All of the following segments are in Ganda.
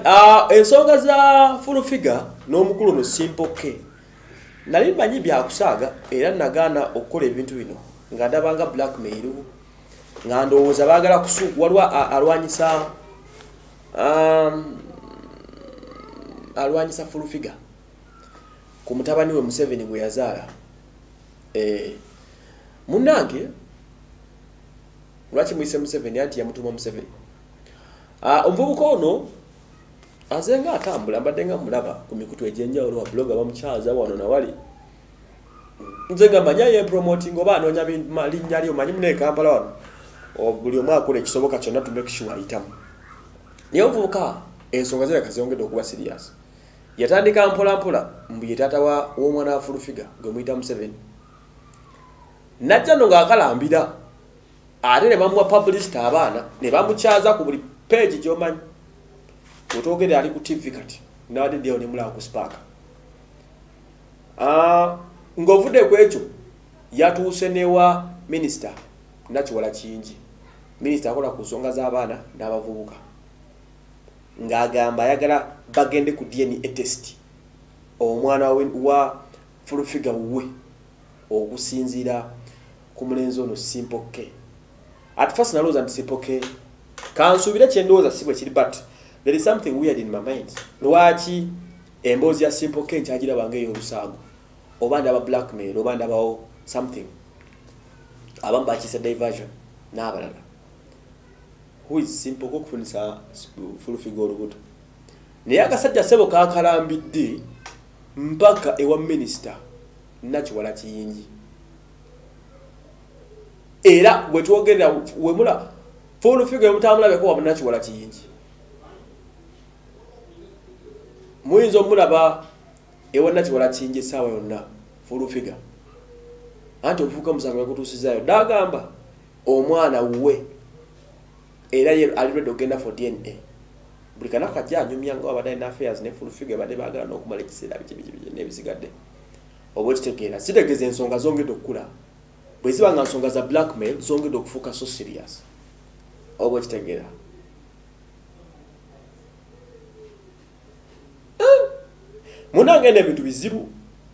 ensonga za Fulfiger n'omukulu no Simple K nali manyi byakusaaga era nagaana okukola ebintu bino nga ndabanga blackmail nga ndowooza baagala kusuuka alwanyisa Fulfiger ku mutabani we Museveni gwe yazaala. Munnange lwaki muyise Museveni anti yamutuma Museveni. Omuvubuka ono azenga atambula mbadde nga mulaba ku mikutu egyenjawulo wa blogger bamukyaza wano na wali. Nze nga manya ye promoting oba anoonya linnya lyo manyi mune Kampala wano. Buli omu akola ekisoboka kyonna to make sure ayitamu. Naye omuvubuka ensonga ze kazongedde okuba serious. Yatandika mpola mbu ye taata w'omwana wa Fulfiger gwe muyita Museveni. Najja no ng'akalambira ate ne bamuwa publicity abaana ne bamukyaza ku buli page gy'omanyi. Otogere ali ku TV kati nadi ndio ne mula ku Spark. Ngovudde kwekyo yatuuse newa minister Nakiwala Kiyingi. Minister akola ku nsonga z'abaana n'abavubuka. Ng'agamba ayagala bagende ku DNA test omwana wa Fulfiger wuwe okusinziira ku mulenzi ono Simple K. At first nalooza nti Simple K kansuubira kyendowooza si bwe kiri but there is something weird in my mind. Lwaki emboozi ya Simple K nchagira bange y'olusaago oba ndaba blackmail oba ndabawo something abamu bakisa diversion n'abalala. Who is Simple K okufunisa Fulfiger olubuto? Naye akasajja ssebo kakalambidde mpaka ewa minister Nakiwala Kiyingi. Era wetwogerera wemula Fulfiger mutamulabeko wa Nakiwala Kiyingi. Muyinza omulaba ewa Nakiwala Kiyingi essaawa yonna Fulfiger. Anti omuvubuka musango yakutuusizaayo dagamba omwana wuwe era ye ali ready okugenda for DNA. Buli kanaku kajja anyumya nga abadde na affairs ne Fulfiger badde baagala n'okumala ekiseera biki n'ebisigadde. Oba kitegeera sitegeeza ensonga zongedde okukula. Bwe ziba nga nsonga za blackmail zongedde okufuuka so serious. Oba kitegeera. Munange n'ebintu bizibu.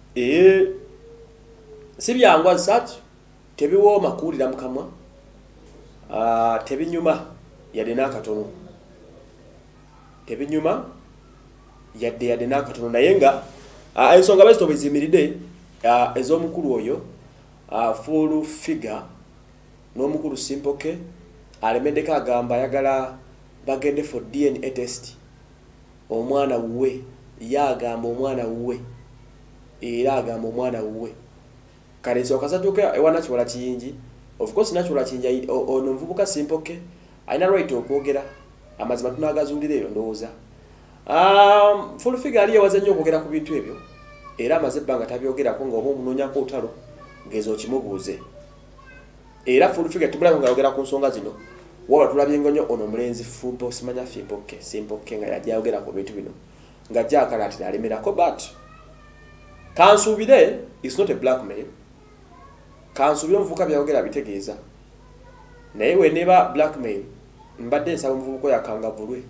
Si byangwa search tebiwooma kuwulira mu kamwa. Tebinyuma yadde n'akatono. Tebinyuma yadde n'akatono naye nga ensonga bazito bwe ziyimiridde ez'omukulu oyo Fulfiger n'omukulu Simple K alemeddeko agamba ayagala bagende for DNA test omwana wuwe yagamba omwana wuwe era agamba omwana wuwe kale nsooka zatuuka ewa Nakiwala Kiyingi. Of course Nakiwala Kiyingi ono muvubuka Simple K alina right okwogera amazima tunagazuulira eyo ndowooza. Fulfiger ali yewaza nnyo okwogera ku bintu ebyo era amaze ebbanga tabyogerako ng'oba omunoonyako olutalo ngezo kimubuuze. Era Fulfiger tumulabye ng'ayogera ku nsonga zino waba tulabye nnyo ono omulenzi simanya Simple K nga yajja ayogera ku bintu bino ng'ajja akalaatira alemerako but kansuubire it's not a blackmail. Kansuubire omuvubuka byayogera bitegeeza naye we neba blackmail mbadde nsaba omuvubuka yakangavulwe.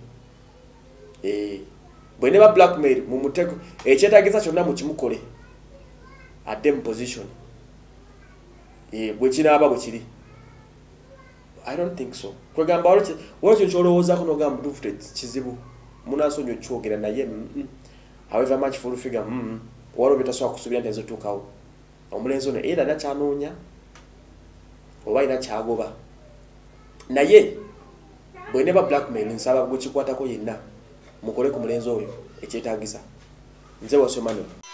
Bwe neba blackmail mu mutego ekyetaagisa kyonna mu kimukole adde mu position bwe kinaaba bwe kiri. I don't think so. Kwegamba olwekyo kyolowoozaako n'ogamba tufute kizibu munaasonyi okyogera naye however much Fulfiger waliwo bitasobola kusuubira nti ezotuukawo. Omulenzi ono era nakyanoonya oba alina kyagoba naye bwe neba blackmail nsaba gwe kikwatako yenna mukole ku mulenzi oyo ekyetaagisa. Nze wasomano.